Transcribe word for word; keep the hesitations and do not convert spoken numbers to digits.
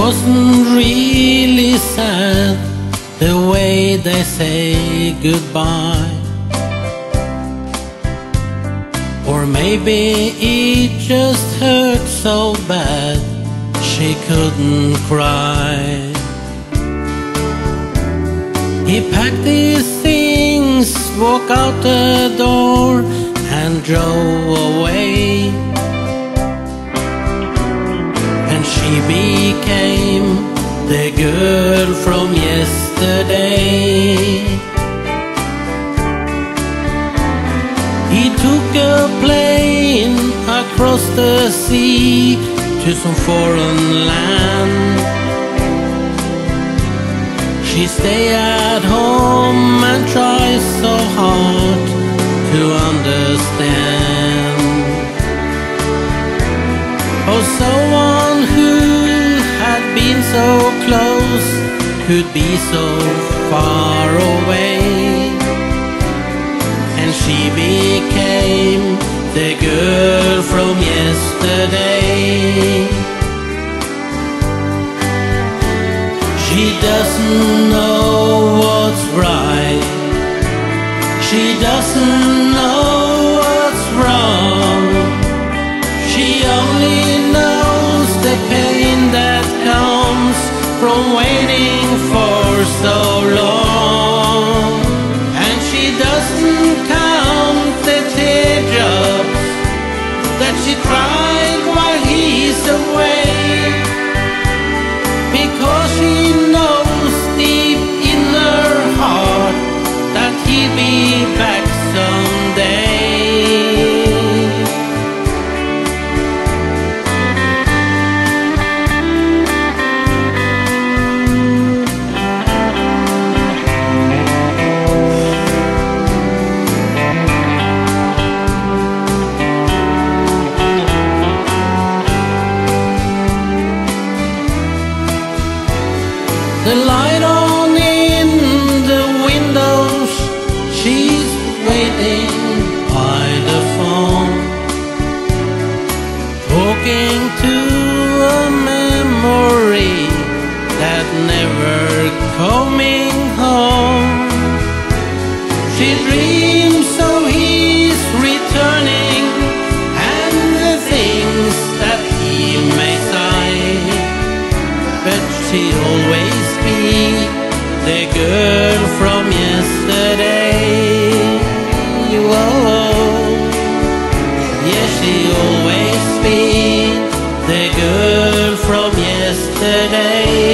wasn't really sad the way they say goodbye. Or maybe it just hurt so bad she couldn't cry. He packed his things, walked out the door and drove away. And she became the girl from yesterday. He took a plane across the sea to some foreign land. She stayed at home and tried so hard to understand. Oh, someone who had been so close could be so far away. And she became the girl from yesterday. She doesn't know what's right. She doesn't know what's wrong. She only knows the pain that comes from waiting for so long. And she doesn't count the teardrops that she cried while he's away, because she knows deep in her heart that he'll be back someday. The light on in the windows, she's waiting by the phone, talking to a memory that never coming home. She dreams so he's returning, and the things that he may say, but she always the girl from yesterday. Whoa. Yeah, she always be the girl from yesterday.